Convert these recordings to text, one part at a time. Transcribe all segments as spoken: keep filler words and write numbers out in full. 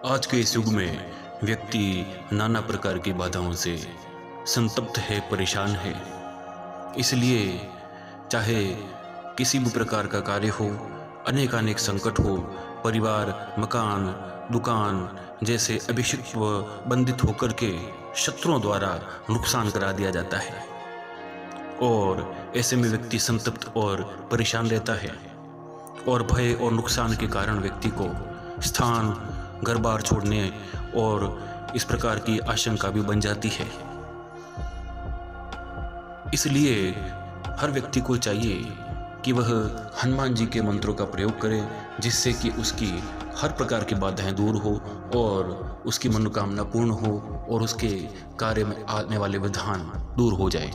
आज के इस युग में व्यक्ति नाना प्रकार की बाधाओं से संतप्त है, परेशान है। इसलिए चाहे किसी भी प्रकार का कार्य हो, अनेक अनेक संकट हो, परिवार, मकान, दुकान जैसे अभिषिक्त व बंधित होकर के शत्रुओं द्वारा नुकसान करा दिया जाता है और ऐसे में व्यक्ति संतप्त और परेशान रहता है और भय और नुकसान के कारण व्यक्ति को स्थान, घर बार छोड़ने और इस प्रकार की आशंका भी बन जाती है। इसलिए हर व्यक्ति को चाहिए कि वह हनुमान जी के मंत्रों का प्रयोग करे, जिससे कि उसकी हर प्रकार की बाधाएं दूर हो और उसकी मनोकामना पूर्ण हो और उसके कार्य में आने वाले विधान दूर हो जाए।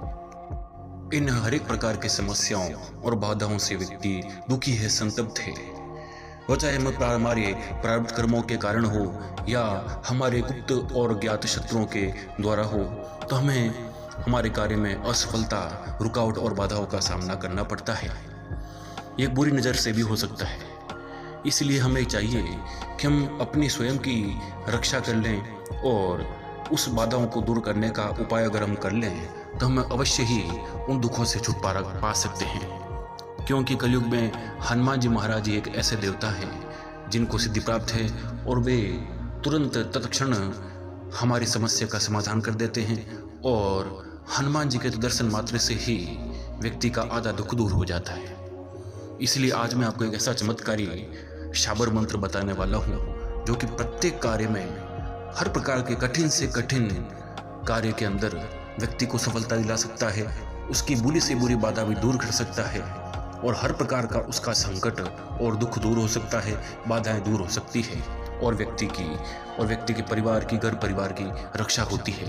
इन हर एक प्रकार की समस्याओं और बाधाओं से व्यक्ति दुखी है, संतप्त है। वो चाहे हमारे प्रारब्ध कर्मों के कारण हो या हमारे गुप्त और ज्ञात शत्रुओं के द्वारा हो, तो हमें हमारे कार्य में असफलता, रुकावट और बाधाओं का सामना करना पड़ता है। ये बुरी नज़र से भी हो सकता है। इसलिए हमें चाहिए कि हम अपनी स्वयं की रक्षा कर लें और उस बाधाओं को दूर करने का उपाय अगर हम कर लें तो हम अवश्य ही उन दुखों से छुटकारा पा सकते हैं। क्योंकि कलयुग में हनुमान जी महाराज एक ऐसे देवता हैं जिनको सिद्धि प्राप्त है और वे तुरंत तत्क्षण हमारी समस्या का समाधान कर देते हैं और हनुमान जी के दर्शन मात्र से ही व्यक्ति का आधा दुख दूर हो जाता है। इसलिए आज मैं आपको एक ऐसा चमत्कारी शाबर मंत्र बताने वाला हूँ जो कि प्रत्येक कार्य में, हर प्रकार के कठिन से कठिन कार्य के अंदर व्यक्ति को सफलता दिला सकता है, उसकी बुरी से बुरी बाधा भी दूर कर सकता है और हर प्रकार का उसका संकट और दुख दूर हो सकता है, बाधाएं दूर हो सकती है और व्यक्ति की और व्यक्ति के परिवार की, घर परिवार की रक्षा होती है।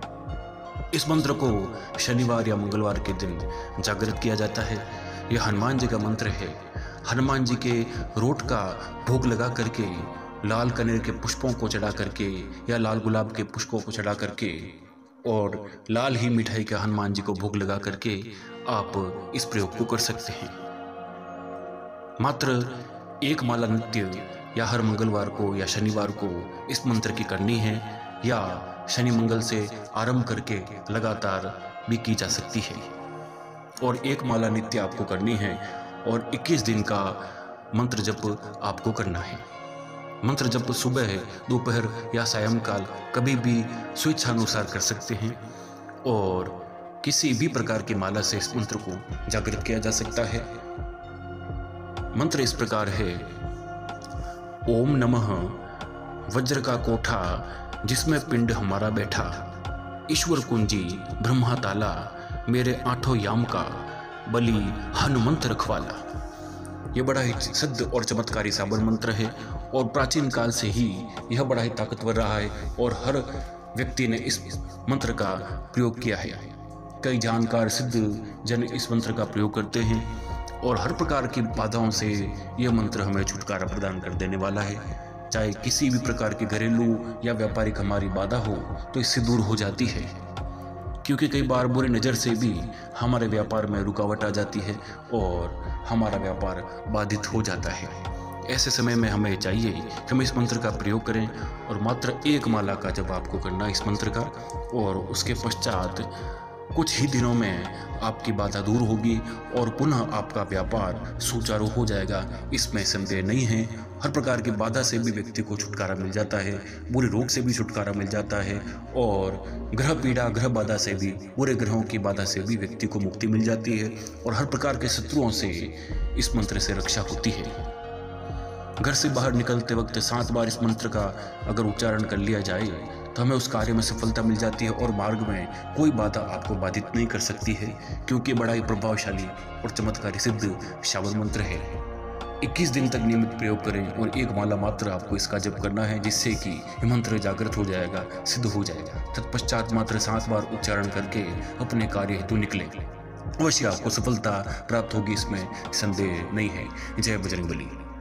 इस मंत्र को शनिवार या मंगलवार के दिन जागृत किया जाता है। यह हनुमान जी का मंत्र है। हनुमान जी के रोट का भोग लगा करके, लाल कनेर के पुष्पों को चढ़ा करके या लाल गुलाब के पुष्पों को चढ़ा करके और लाल ही मिठाई का हनुमान जी को भोग लगा करके आप इस प्रयोग को कर सकते हैं। मात्र एक माला नित्य या हर मंगलवार को या शनिवार को इस मंत्र की करनी है या शनि मंगल से आरंभ करके लगातार भी की जा सकती है और एक माला नित्य आपको करनी है और इक्कीस दिन का मंत्र जप आपको करना है। मंत्र जप सुबह, दोपहर या सायंकाल कभी भी स्वेच्छानुसार कर सकते हैं और किसी भी प्रकार की माला से इस मंत्र को जागृत किया जा सकता है। मंत्र इस प्रकार है। ओम नमः वज्र का कोठा जिसमें पिंड हमारा बैठा, ईश्वर कुंजी ब्रह्मा ताला, मेरे आठों याम का बलि हनुमंत रखवाला। ये बड़ा ही सिद्ध और चमत्कारी साबर मंत्र है और प्राचीन काल से ही यह बड़ा ही ताकतवर रहा है और हर व्यक्ति ने इस मंत्र का प्रयोग किया है। कई जानकार सिद्ध जन इस मंत्र का प्रयोग करते हैं और हर प्रकार की बाधाओं से यह मंत्र हमें छुटकारा प्रदान कर देने वाला है। चाहे किसी भी प्रकार की घरेलू या व्यापारिक हमारी बाधा हो तो इससे दूर हो जाती है, क्योंकि कई बार बुरी नज़र से भी हमारे व्यापार में रुकावट आ जाती है और हमारा व्यापार बाधित हो जाता है। ऐसे समय में हमें चाहिए कि हम इस मंत्र का प्रयोग करें और मात्र एक माला का जब आपको करना इस मंत्र का और उसके पश्चात कुछ ही दिनों में आपकी बाधा दूर होगी और पुनः आपका व्यापार सुचारू हो जाएगा। इसमें संदेह नहीं है। हर प्रकार की बाधा से भी व्यक्ति को छुटकारा मिल जाता है, बुरे रोग से भी छुटकारा मिल जाता है और ग्रह पीड़ा, ग्रह बाधा से भी, बुरे ग्रहों की बाधा से भी व्यक्ति को मुक्ति मिल जाती है और हर प्रकार के शत्रुओं से इस मंत्र से रक्षा होती है। घर से बाहर निकलते वक्त सात बार इस मंत्र का अगर उच्चारण कर लिया जाए तो हमें उस कार्य में सफलता मिल जाती है और मार्ग में कोई बाधा आपको बाधित नहीं कर सकती है, क्योंकि बड़ा ही प्रभावशाली और चमत्कारी सिद्ध शाबर मंत्र है। इक्कीस दिन तक नियमित प्रयोग करें और एक माला मात्र आपको इसका जप करना है, जिससे कि यह मंत्र जागृत हो जाएगा, सिद्ध हो जाएगा। तत्पश्चात मात्र सात बार उच्चारण करके अपने कार्य हेतु निकले, अवश्य आपको सफलता प्राप्त होगी, इसमें संदेह नहीं है। जय बजरंगबली।